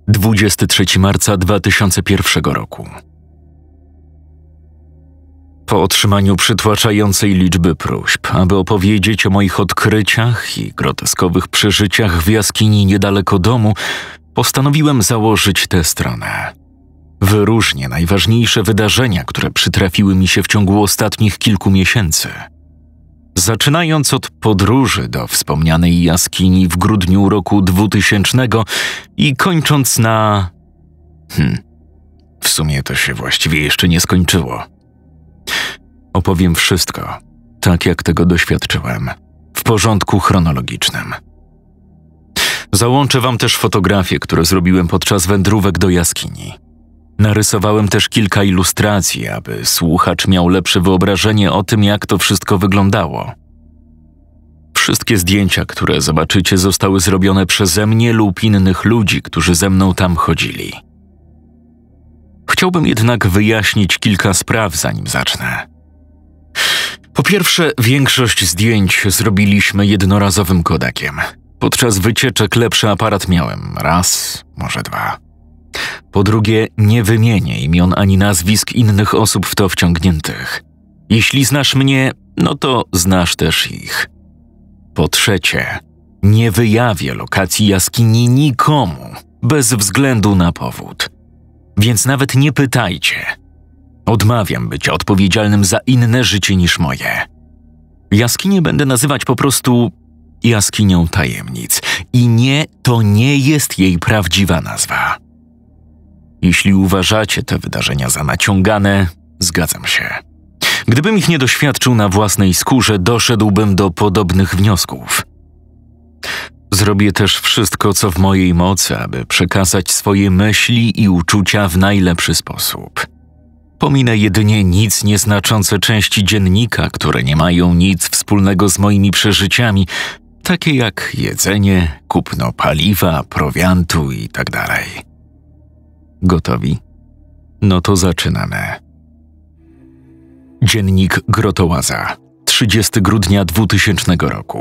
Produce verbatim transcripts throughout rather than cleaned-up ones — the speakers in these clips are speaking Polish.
dwudziestego trzeciego marca dwa tysiące pierwszego roku. Po otrzymaniu przytłaczającej liczby próśb, aby opowiedzieć o moich odkryciach i groteskowych przeżyciach w jaskini niedaleko domu, postanowiłem założyć tę stronę. Wyróżnię najważniejsze wydarzenia, które przytrafiły mi się w ciągu ostatnich kilku miesięcy. Zaczynając od podróży do wspomnianej jaskini w grudniu roku dwutysięcznego i kończąc na... Hmm, w sumie to się właściwie jeszcze nie skończyło. Opowiem wszystko, tak jak tego doświadczyłem, w porządku chronologicznym. Załączę wam też fotografie, które zrobiłem podczas wędrówek do jaskini. Narysowałem też kilka ilustracji, aby słuchacz miał lepsze wyobrażenie o tym, jak to wszystko wyglądało. Wszystkie zdjęcia, które zobaczycie, zostały zrobione przeze mnie lub innych ludzi, którzy ze mną tam chodzili. Chciałbym jednak wyjaśnić kilka spraw, zanim zacznę. Po pierwsze, większość zdjęć zrobiliśmy jednorazowym kodakiem. Podczas wycieczek lepszy aparat miałem, raz, może dwa. Po drugie, nie wymienię imion ani nazwisk innych osób w to wciągniętych. Jeśli znasz mnie, no to znasz też ich. Po trzecie, nie wyjawię lokacji jaskini nikomu, bez względu na powód. Więc nawet nie pytajcie. Odmawiam bycia odpowiedzialnym za inne życie niż moje. Jaskinię będę nazywać po prostu jaskinią tajemnic. I nie, to nie jest jej prawdziwa nazwa. Jeśli uważacie te wydarzenia za naciągane, zgadzam się. Gdybym ich nie doświadczył na własnej skórze, doszedłbym do podobnych wniosków. Zrobię też wszystko, co w mojej mocy, aby przekazać swoje myśli i uczucia w najlepszy sposób. Pominę jedynie nic nieznaczące części dziennika, które nie mają nic wspólnego z moimi przeżyciami, takie jak jedzenie, kupno paliwa, prowiantu itd. Gotowi? No to zaczynamy. Dziennik Grotołaza, trzydziestego grudnia dwutysięcznego roku.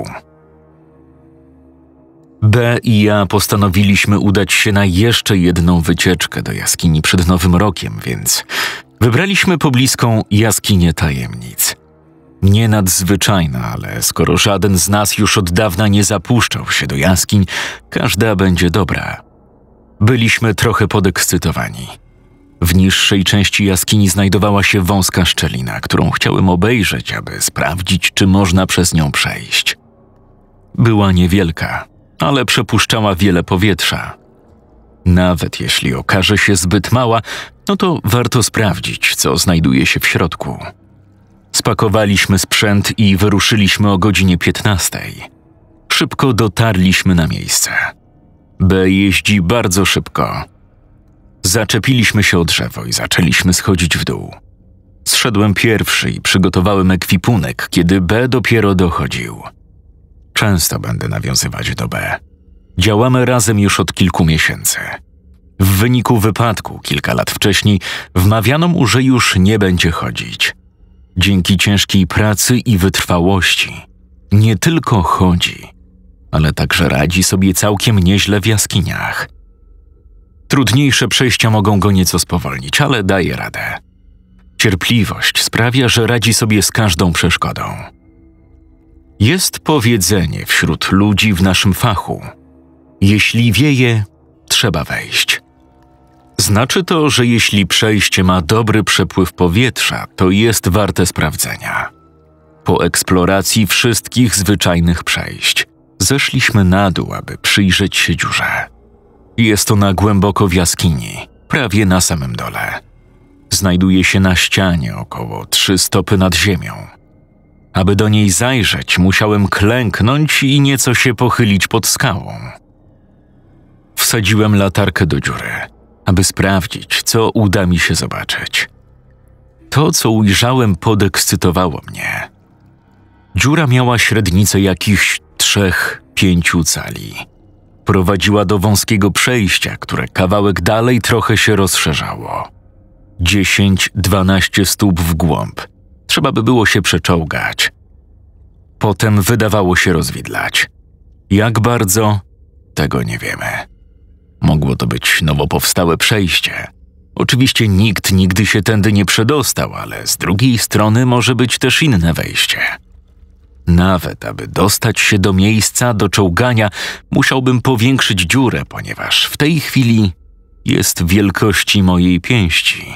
B i ja postanowiliśmy udać się na jeszcze jedną wycieczkę do jaskini przed Nowym Rokiem, więc wybraliśmy pobliską jaskinię tajemnic. Nie nadzwyczajna, ale skoro żaden z nas już od dawna nie zapuszczał się do jaskiń, każda będzie dobra. Byliśmy trochę podekscytowani. W niższej części jaskini znajdowała się wąska szczelina, którą chciałem obejrzeć, aby sprawdzić, czy można przez nią przejść. Była niewielka, ale przepuszczała wiele powietrza. Nawet jeśli okaże się zbyt mała, no to warto sprawdzić, co znajduje się w środku. Spakowaliśmy sprzęt i wyruszyliśmy o godzinie piętnastej. Szybko dotarliśmy na miejsce. B jeździ bardzo szybko. Zaczepiliśmy się o drzewo i zaczęliśmy schodzić w dół. Zszedłem pierwszy i przygotowałem ekwipunek, kiedy B dopiero dochodził. Często będę nawiązywać do B. Działamy razem już od kilku miesięcy. W wyniku wypadku kilka lat wcześniej wmawiano mu, że już nie będzie chodzić. Dzięki ciężkiej pracy i wytrwałości nie tylko chodzi, ale także radzi sobie całkiem nieźle w jaskiniach. Trudniejsze przejścia mogą go nieco spowolnić, ale daje radę. Cierpliwość sprawia, że radzi sobie z każdą przeszkodą. Jest powiedzenie wśród ludzi w naszym fachu: jeśli wieje, trzeba wejść. Znaczy to, że jeśli przejście ma dobry przepływ powietrza, to jest warte sprawdzenia. Po eksploracji wszystkich zwyczajnych przejść, zeszliśmy na dół, aby przyjrzeć się dziurze. Jest ona głęboko w jaskini, prawie na samym dole. Znajduje się na ścianie około trzy stopy nad ziemią. Aby do niej zajrzeć, musiałem klęknąć i nieco się pochylić pod skałą. Wsadziłem latarkę do dziury, aby sprawdzić, co uda mi się zobaczyć. To, co ujrzałem, podekscytowało mnie. Dziura miała średnicę jakichś trzech, pięciu cali. Prowadziła do wąskiego przejścia, które kawałek dalej trochę się rozszerzało. Dziesięć, dwanaście stóp w głąb. Trzeba by było się przeczołgać. Potem wydawało się rozwidlać. Jak bardzo? Tego nie wiemy. Mogło to być nowo powstałe przejście. Oczywiście nikt nigdy się tędy nie przedostał, ale z drugiej strony może być też inne wejście. Nawet aby dostać się do miejsca do czołgania, musiałbym powiększyć dziurę, ponieważ w tej chwili jest wielkości mojej pięści.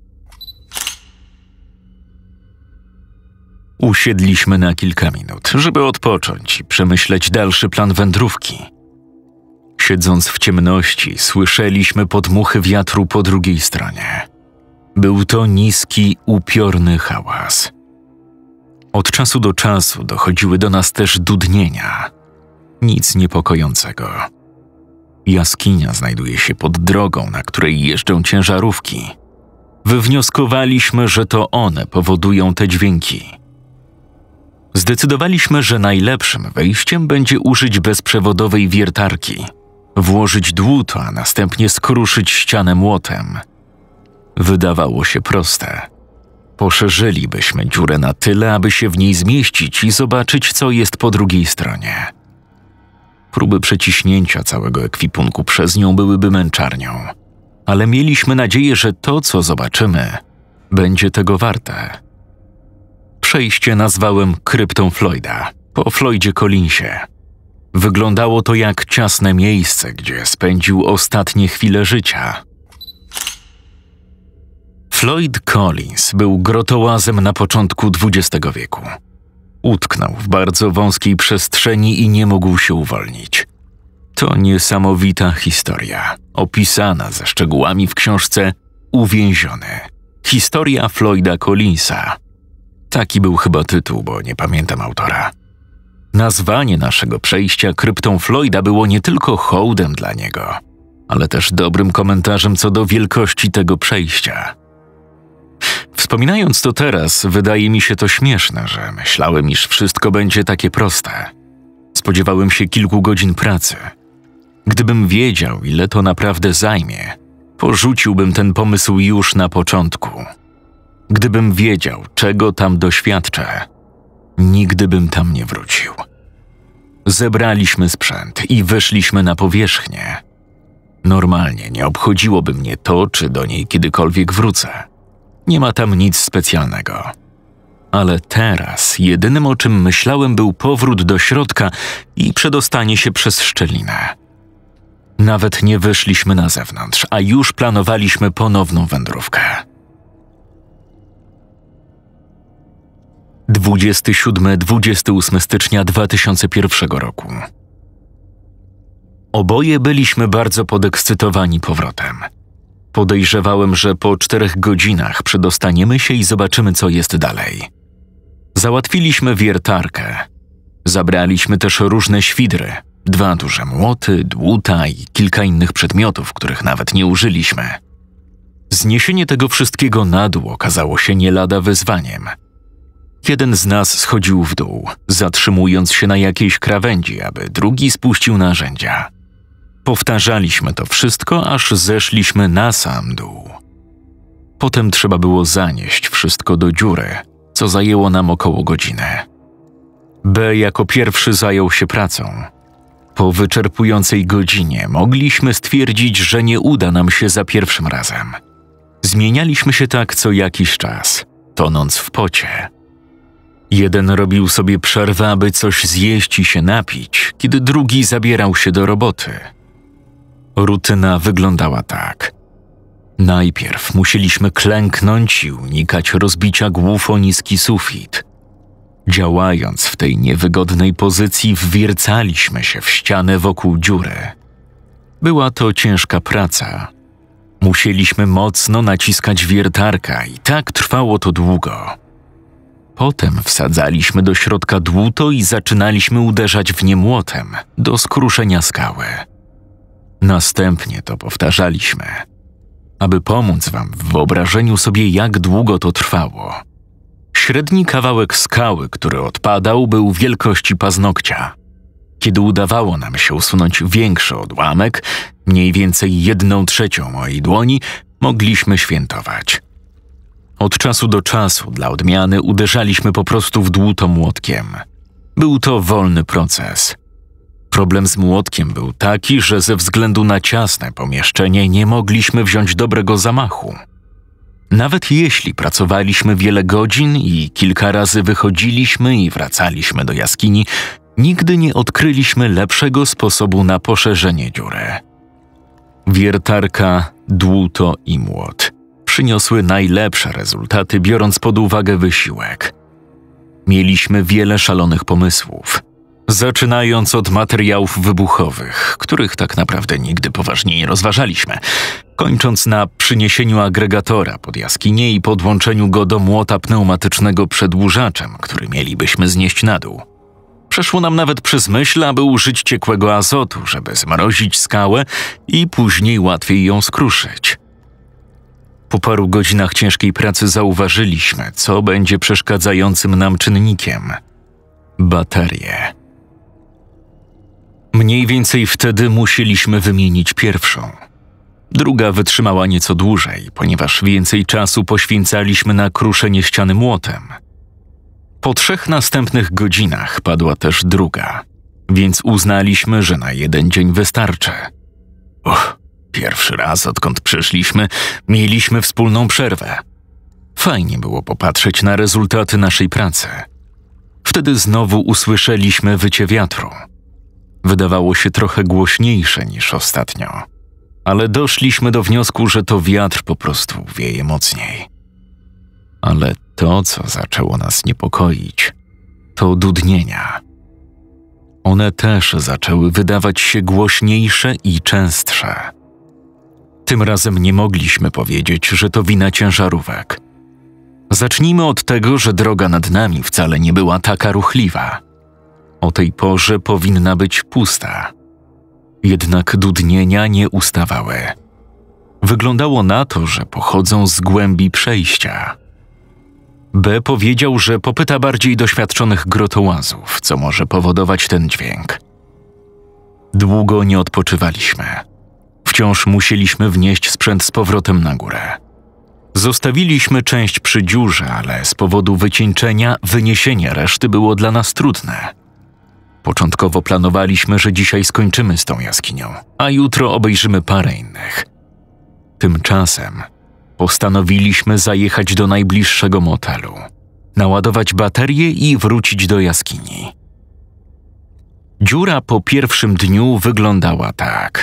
Usiedliśmy na kilka minut, żeby odpocząć i przemyśleć dalszy plan wędrówki. Siedząc w ciemności, słyszeliśmy podmuchy wiatru po drugiej stronie. Był to niski, upiorny hałas. Od czasu do czasu dochodziły do nas też dudnienia. Nic niepokojącego. Jaskinia znajduje się pod drogą, na której jeżdżą ciężarówki. Wywnioskowaliśmy, że to one powodują te dźwięki. Zdecydowaliśmy, że najlepszym wejściem będzie użyć bezprzewodowej wiertarki, włożyć dłuto, a następnie skruszyć ścianę młotem. Wydawało się proste. Poszerzylibyśmy dziurę na tyle, aby się w niej zmieścić i zobaczyć, co jest po drugiej stronie. Próby przeciśnięcia całego ekwipunku przez nią byłyby męczarnią, ale mieliśmy nadzieję, że to, co zobaczymy, będzie tego warte. Przejście nazwałem kryptą Floyda, po Floydzie Collinsie. Wyglądało to jak ciasne miejsce, gdzie spędził ostatnie chwile życia. Floyd Collins był grotołazem na początku dwudziestego wieku. Utknął w bardzo wąskiej przestrzeni i nie mógł się uwolnić. To niesamowita historia, opisana ze szczegółami w książce Uwięziony. Historia Floyda Collinsa. Taki był chyba tytuł, bo nie pamiętam autora. Nazwanie naszego przejścia kryptą Floyda było nie tylko hołdem dla niego, ale też dobrym komentarzem co do wielkości tego przejścia. Wspominając to teraz, wydaje mi się to śmieszne, że myślałem, iż wszystko będzie takie proste. Spodziewałem się kilku godzin pracy. Gdybym wiedział, ile to naprawdę zajmie, porzuciłbym ten pomysł już na początku. Gdybym wiedział, czego tam doświadczę, nigdy bym tam nie wrócił. Zebraliśmy sprzęt i wyszliśmy na powierzchnię. Normalnie nie obchodziłoby mnie to, czy do niej kiedykolwiek wrócę. Nie ma tam nic specjalnego. Ale teraz jedynym, o czym myślałem, był powrót do środka i przedostanie się przez szczelinę. Nawet nie wyszliśmy na zewnątrz, a już planowaliśmy ponowną wędrówkę. dwudziestego siódmego do dwudziestego ósmego stycznia dwa tysiące pierwszego roku. Oboje byliśmy bardzo podekscytowani powrotem. Podejrzewałem, że po czterech godzinach przedostaniemy się i zobaczymy, co jest dalej. Załatwiliśmy wiertarkę. Zabraliśmy też różne świdry, dwa duże młoty, dłuta i kilka innych przedmiotów, których nawet nie użyliśmy. Zniesienie tego wszystkiego na dół okazało się nie lada wyzwaniem. Jeden z nas schodził w dół, zatrzymując się na jakiejś krawędzi, aby drugi spuścił narzędzia. Powtarzaliśmy to wszystko, aż zeszliśmy na sam dół. Potem trzeba było zanieść wszystko do dziury, co zajęło nam około godziny. B jako pierwszy zajął się pracą. Po wyczerpującej godzinie mogliśmy stwierdzić, że nie uda nam się za pierwszym razem. Zmienialiśmy się tak co jakiś czas, tonąc w pocie. Jeden robił sobie przerwę, aby coś zjeść i się napić, kiedy drugi zabierał się do roboty. Rutyna wyglądała tak. Najpierw musieliśmy klęknąć i unikać rozbicia głów o niski sufit. Działając w tej niewygodnej pozycji, wwiercaliśmy się w ścianę wokół dziury. Była to ciężka praca. Musieliśmy mocno naciskać wiertarkę i tak trwało to długo. Potem wsadzaliśmy do środka dłuto i zaczynaliśmy uderzać w nie młotem do skruszenia skały. Następnie to powtarzaliśmy. Aby pomóc wam w wyobrażeniu sobie, jak długo to trwało. Średni kawałek skały, który odpadał, był wielkości paznokcia. Kiedy udawało nam się usunąć większy odłamek, mniej więcej jedną trzecią mojej dłoni, mogliśmy świętować. Od czasu do czasu dla odmiany uderzaliśmy po prostu w dłuto młotkiem. Był to wolny proces. Problem z młotkiem był taki, że ze względu na ciasne pomieszczenie nie mogliśmy wziąć dobrego zamachu. Nawet jeśli pracowaliśmy wiele godzin i kilka razy wychodziliśmy i wracaliśmy do jaskini, nigdy nie odkryliśmy lepszego sposobu na poszerzenie dziury. Wiertarka, dłuto i młot przyniosły najlepsze rezultaty, biorąc pod uwagę wysiłek. Mieliśmy wiele szalonych pomysłów, zaczynając od materiałów wybuchowych, których tak naprawdę nigdy poważnie nie rozważaliśmy, kończąc na przyniesieniu agregatora pod jaskinię i podłączeniu go do młota pneumatycznego przedłużaczem, który mielibyśmy znieść na dół. Przeszło nam nawet przez myśl, aby użyć ciekłego azotu, żeby zmrozić skałę i później łatwiej ją skruszyć. Po paru godzinach ciężkiej pracy zauważyliśmy, co będzie przeszkadzającym nam czynnikiem – baterie. Mniej więcej wtedy musieliśmy wymienić pierwszą. Druga wytrzymała nieco dłużej, ponieważ więcej czasu poświęcaliśmy na kruszenie ściany młotem. Po trzech następnych godzinach padła też druga, więc uznaliśmy, że na jeden dzień wystarczy. Uch, pierwszy raz, odkąd przyszliśmy, mieliśmy wspólną przerwę. Fajnie było popatrzeć na rezultaty naszej pracy. Wtedy znowu usłyszeliśmy wycie wiatru. Wydawało się trochę głośniejsze niż ostatnio, ale doszliśmy do wniosku, że to wiatr po prostu wieje mocniej. Ale to, co zaczęło nas niepokoić, to dudnienia. One też zaczęły wydawać się głośniejsze i częstsze. Tym razem nie mogliśmy powiedzieć, że to wina ciężarówek. Zacznijmy od tego, że droga nad nami wcale nie była taka ruchliwa. O tej porze powinna być pusta. Jednak dudnienia nie ustawały. Wyglądało na to, że pochodzą z głębi przejścia. B powiedział, że popyta bardziej doświadczonych grotołazów, co może powodować ten dźwięk. Długo nie odpoczywaliśmy. Wciąż musieliśmy wnieść sprzęt z powrotem na górę. Zostawiliśmy część przy dziurze, ale z powodu wycieńczenia wyniesienie reszty było dla nas trudne. Początkowo planowaliśmy, że dzisiaj skończymy z tą jaskinią, a jutro obejrzymy parę innych. Tymczasem postanowiliśmy zajechać do najbliższego motelu, naładować baterię i wrócić do jaskini. Dziura po pierwszym dniu wyglądała tak.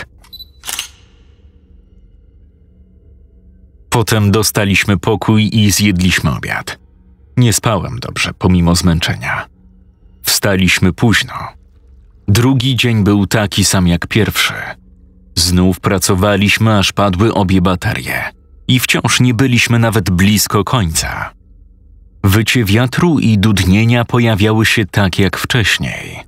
Potem dostaliśmy pokój i zjedliśmy obiad. Nie spałem dobrze, pomimo zmęczenia. Wstaliśmy późno. Drugi dzień był taki sam jak pierwszy. Znów pracowaliśmy, aż padły obie baterie. I wciąż nie byliśmy nawet blisko końca. Wycie wiatru i dudnienia pojawiały się tak jak wcześniej.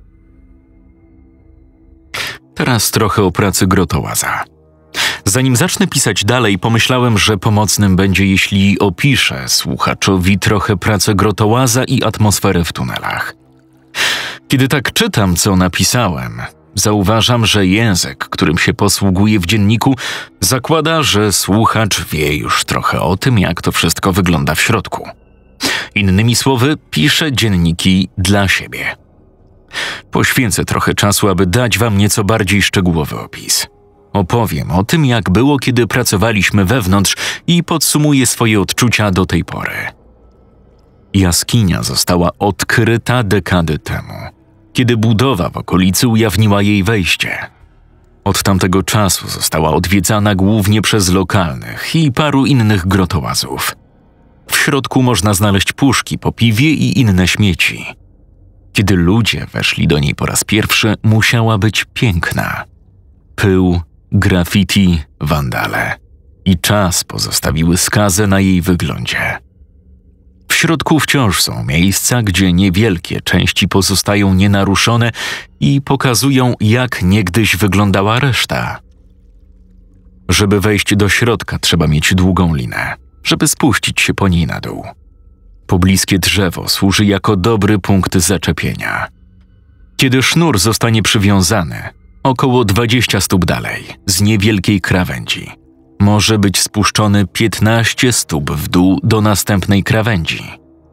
Teraz trochę o pracy grotołaza. Zanim zacznę pisać dalej, pomyślałem, że pomocnym będzie, jeśli opiszę słuchaczowi trochę pracę grotołaza i atmosferę w tunelach. Kiedy tak czytam, co napisałem, zauważam, że język, którym się posługuję w dzienniku, zakłada, że słuchacz wie już trochę o tym, jak to wszystko wygląda w środku. Innymi słowy, piszę dzienniki dla siebie. Poświęcę trochę czasu, aby dać wam nieco bardziej szczegółowy opis. Opowiem o tym, jak było, kiedy pracowaliśmy wewnątrz i podsumuję swoje odczucia do tej pory. Jaskinia została odkryta dekady temu, kiedy budowa w okolicy ujawniła jej wejście. Od tamtego czasu została odwiedzana głównie przez lokalnych i paru innych grotołazów. W środku można znaleźć puszki po piwie i inne śmieci. Kiedy ludzie weszli do niej po raz pierwszy, musiała być piękna. Pył, graffiti, wandale i czas pozostawiły skazę na jej wyglądzie. W środku wciąż są miejsca, gdzie niewielkie części pozostają nienaruszone i pokazują, jak niegdyś wyglądała reszta. Żeby wejść do środka, trzeba mieć długą linę, żeby spuścić się po niej na dół. Pobliskie drzewo służy jako dobry punkt zaczepienia. Kiedy sznur zostanie przywiązany, około dwadzieścia stóp dalej, z niewielkiej krawędzi, może być spuszczony piętnaście stóp w dół do następnej krawędzi.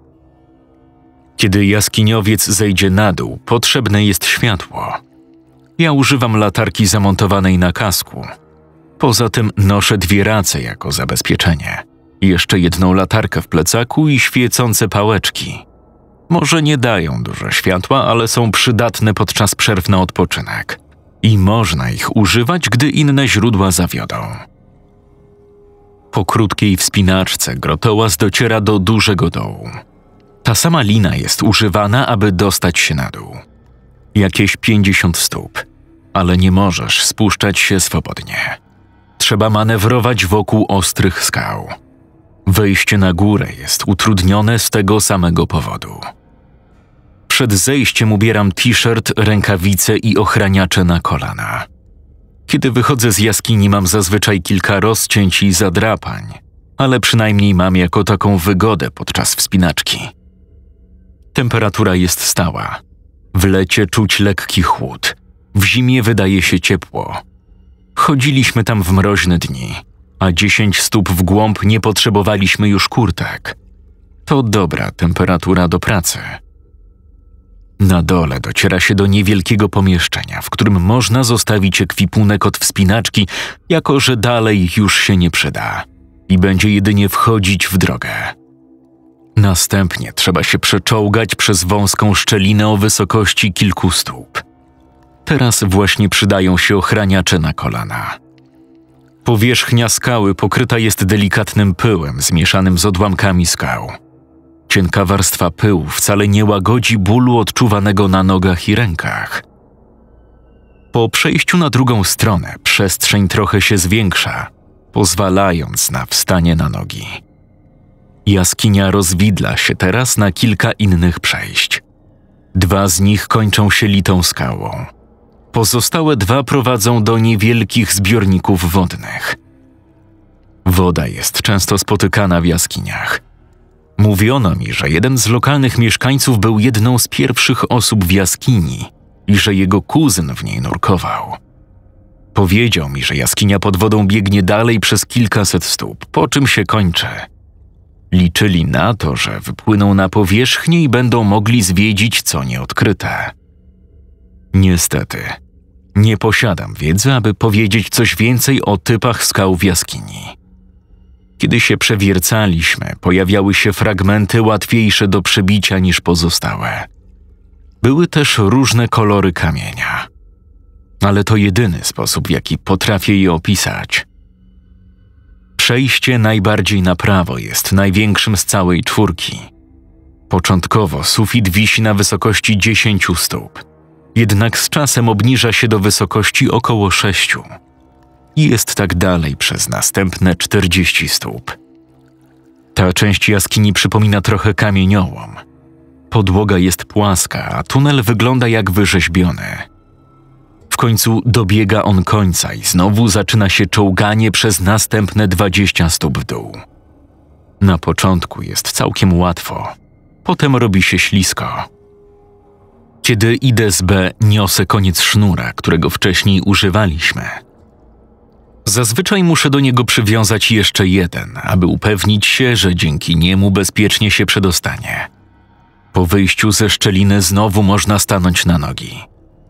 Kiedy jaskiniowiec zejdzie na dół, potrzebne jest światło. Ja używam latarki zamontowanej na kasku. Poza tym noszę dwie race jako zabezpieczenie. Jeszcze jedną latarkę w plecaku i świecące pałeczki. Może nie dają dużo światła, ale są przydatne podczas przerw na odpoczynek. I można ich używać, gdy inne źródła zawiodą. Po krótkiej wspinaczce grotołaz dociera do dużego dołu. Ta sama lina jest używana, aby dostać się na dół. Jakieś pięćdziesiąt stóp, ale nie możesz spuszczać się swobodnie. Trzeba manewrować wokół ostrych skał. Wejście na górę jest utrudnione z tego samego powodu. Przed zejściem ubieram t-shirt, rękawice i ochraniacze na kolana. Kiedy wychodzę z jaskini, mam zazwyczaj kilka rozcięć i zadrapań, ale przynajmniej mam jako taką wygodę podczas wspinaczki. Temperatura jest stała. W lecie czuć lekki chłód. W zimie wydaje się ciepło. Chodziliśmy tam w mroźne dni, a dziesięć stóp w głąb nie potrzebowaliśmy już kurtek. To dobra temperatura do pracy. Na dole dociera się do niewielkiego pomieszczenia, w którym można zostawić ekwipunek od wspinaczki, jako że dalej już się nie przyda i będzie jedynie wchodzić w drogę. Następnie trzeba się przeczołgać przez wąską szczelinę o wysokości kilku stóp. Teraz właśnie przydają się ochraniacze na kolana. Powierzchnia skały pokryta jest delikatnym pyłem zmieszanym z odłamkami skał. Cienka warstwa pyłu wcale nie łagodzi bólu odczuwanego na nogach i rękach. Po przejściu na drugą stronę przestrzeń trochę się zwiększa, pozwalając na wstanie na nogi. Jaskinia rozwidla się teraz na kilka innych przejść. Dwa z nich kończą się litą skałą. Pozostałe dwa prowadzą do niewielkich zbiorników wodnych. Woda jest często spotykana w jaskiniach. Mówiono mi, że jeden z lokalnych mieszkańców był jedną z pierwszych osób w jaskini i że jego kuzyn w niej nurkował. Powiedział mi, że jaskinia pod wodą biegnie dalej przez kilkaset stóp, po czym się kończy. Liczyli na to, że wypłyną na powierzchnię i będą mogli zwiedzić co nieodkryte. Niestety, nie posiadam wiedzy, aby powiedzieć coś więcej o typach skał w jaskini. Kiedy się przewiercaliśmy, pojawiały się fragmenty łatwiejsze do przebicia niż pozostałe. Były też różne kolory kamienia. Ale to jedyny sposób, w jaki potrafię je opisać. Przejście najbardziej na prawo jest największym z całej czwórki. Początkowo sufit wisi na wysokości dziesięciu stóp, jednak z czasem obniża się do wysokości około sześciu. I jest tak dalej przez następne czterdzieści stóp. Ta część jaskini przypomina trochę kamieniołom. Podłoga jest płaska, a tunel wygląda jak wyrzeźbiony. W końcu dobiega on końca i znowu zaczyna się czołganie przez następne dwadzieścia stóp w dół. Na początku jest całkiem łatwo, potem robi się ślisko. Kiedy idę z B, niosę koniec sznura, którego wcześniej używaliśmy. Zazwyczaj muszę do niego przywiązać jeszcze jeden, aby upewnić się, że dzięki niemu bezpiecznie się przedostanie. Po wyjściu ze szczeliny znowu można stanąć na nogi.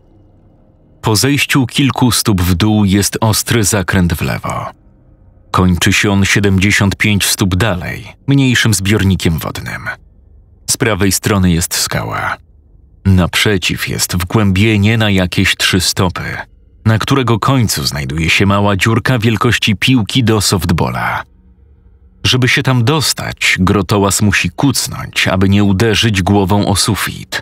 Po zejściu kilku stóp w dół jest ostry zakręt w lewo. Kończy się on siedemdziesiąt pięć stóp dalej, mniejszym zbiornikiem wodnym. Z prawej strony jest skała. Naprzeciw jest wgłębienie na jakieś trzy stopy, na którego końcu znajduje się mała dziurka wielkości piłki do softbola. Żeby się tam dostać, grotołaz musi kucnąć, aby nie uderzyć głową o sufit.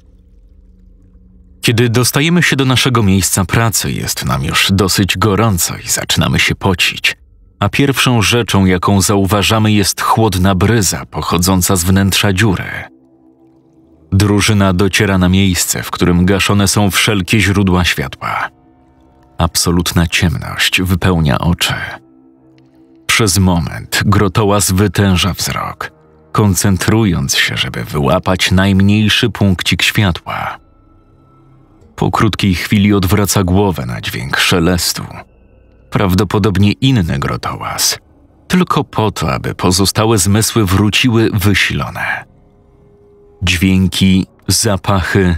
Kiedy dostajemy się do naszego miejsca pracy, jest nam już dosyć gorąco i zaczynamy się pocić, a pierwszą rzeczą, jaką zauważamy, jest chłodna bryza pochodząca z wnętrza dziury. Drużyna dociera na miejsce, w którym gaszone są wszelkie źródła światła. Absolutna ciemność wypełnia oczy. Przez moment grotołaz wytęża wzrok, koncentrując się, żeby wyłapać najmniejszy punkcik światła. Po krótkiej chwili odwraca głowę na dźwięk szelestu. Prawdopodobnie inny grotołaz, tylko po to, aby pozostałe zmysły wróciły wysilone. Dźwięki, zapachy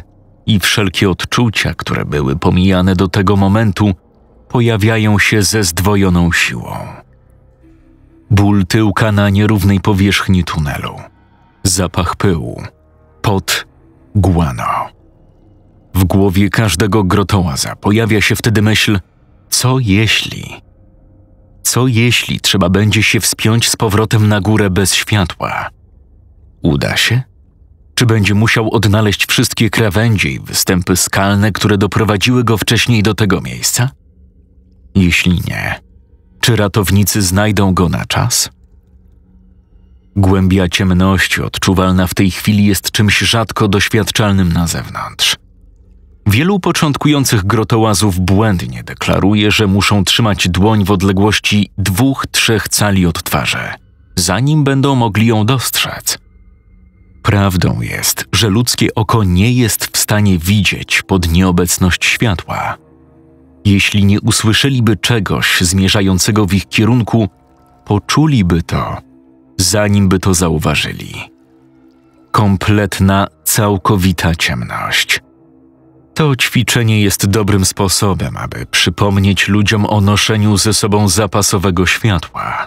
i wszelkie odczucia, które były pomijane do tego momentu, pojawiają się ze zdwojoną siłą. Ból tyłka na nierównej powierzchni tunelu, zapach pyłu, pot, guano. W głowie każdego grotołaza pojawia się wtedy myśl, co jeśli? Co jeśli trzeba będzie się wspiąć z powrotem na górę bez światła? Uda się? Czy będzie musiał odnaleźć wszystkie krawędzie i występy skalne, które doprowadziły go wcześniej do tego miejsca? Jeśli nie, czy ratownicy znajdą go na czas? Głębia ciemności odczuwalna w tej chwili jest czymś rzadko doświadczalnym na zewnątrz. Wielu początkujących grotołazów błędnie deklaruje, że muszą trzymać dłoń w odległości dwóch, trzech cali od twarzy, zanim będą mogli ją dostrzec. Prawdą jest, że ludzkie oko nie jest w stanie widzieć pod nieobecność światła. Jeśli nie usłyszeliby czegoś zmierzającego w ich kierunku, poczuliby to, zanim by to zauważyli. Kompletna, całkowita ciemność. To ćwiczenie jest dobrym sposobem, aby przypomnieć ludziom o noszeniu ze sobą zapasowego światła.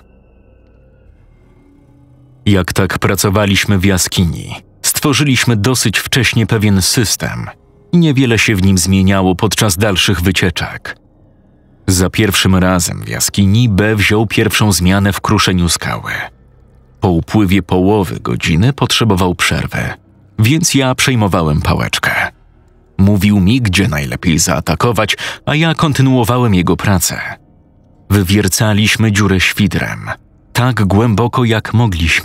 Jak tak pracowaliśmy w jaskini, stworzyliśmy dosyć wcześnie pewien system i niewiele się w nim zmieniało podczas dalszych wycieczek. Za pierwszym razem w jaskini B wziął pierwszą zmianę w kruszeniu skały. Po upływie połowy godziny potrzebował przerwy, więc ja przejmowałem pałeczkę. Mówił mi, gdzie najlepiej zaatakować, a ja kontynuowałem jego pracę. Wywiercaliśmy dziurę świdrem, tak głęboko jak mogliśmy.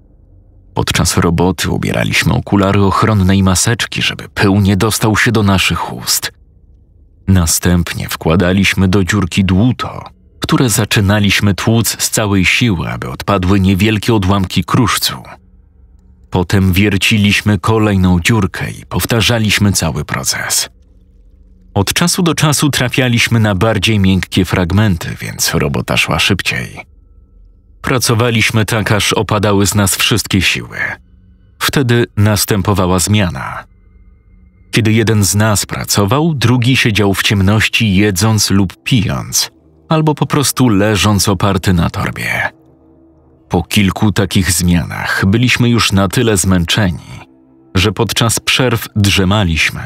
Podczas roboty ubieraliśmy okulary ochronne i maseczki, żeby pył nie dostał się do naszych ust. Następnie wkładaliśmy do dziurki dłuto, które zaczynaliśmy tłuc z całej siły, aby odpadły niewielkie odłamki kruszcu. Potem wierciliśmy kolejną dziurkę i powtarzaliśmy cały proces. Od czasu do czasu trafialiśmy na bardziej miękkie fragmenty, więc robota szła szybciej. Pracowaliśmy tak, aż opadały z nas wszystkie siły. Wtedy następowała zmiana. Kiedy jeden z nas pracował, drugi siedział w ciemności jedząc lub pijąc, albo po prostu leżąc oparty na torbie. Po kilku takich zmianach byliśmy już na tyle zmęczeni, że podczas przerw drzemaliśmy.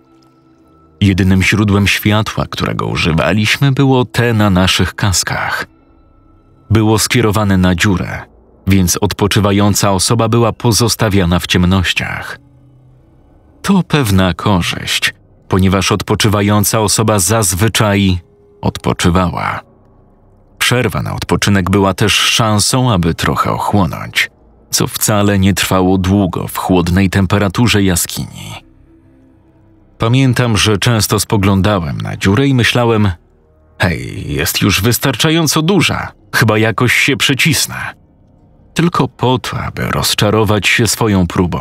Jedynym źródłem światła, którego używaliśmy, było te na naszych kaskach. Było skierowane na dziurę, więc odpoczywająca osoba była pozostawiana w ciemnościach. To pewna korzyść, ponieważ odpoczywająca osoba zazwyczaj odpoczywała. Przerwa na odpoczynek była też szansą, aby trochę ochłonąć, co wcale nie trwało długo w chłodnej temperaturze jaskini. Pamiętam, że często spoglądałem na dziurę i myślałem: hej, jest już wystarczająco duża, chyba jakoś się przecisnę. Tylko po to, aby rozczarować się swoją próbą.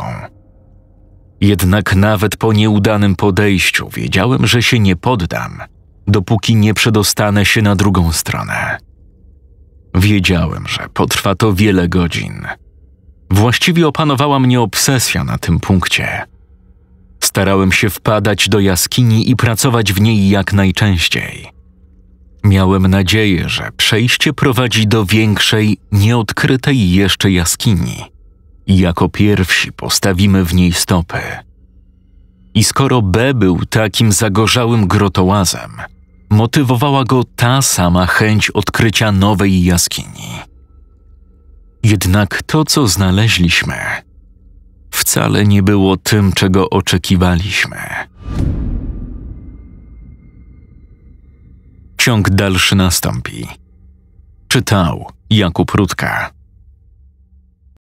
Jednak nawet po nieudanym podejściu wiedziałem, że się nie poddam, dopóki nie przedostanę się na drugą stronę. Wiedziałem, że potrwa to wiele godzin. Właściwie opanowała mnie obsesja na tym punkcie. Starałem się wpadać do jaskini i pracować w niej jak najczęściej. Miałem nadzieję, że przejście prowadzi do większej, nieodkrytej jeszcze jaskini i jako pierwsi postawimy w niej stopy. I skoro B był takim zagorzałym grotołazem, motywowała go ta sama chęć odkrycia nowej jaskini. Jednak to, co znaleźliśmy, wcale nie było tym, czego oczekiwaliśmy. Ciąg dalszy nastąpi. Czytał Jakub Rutka.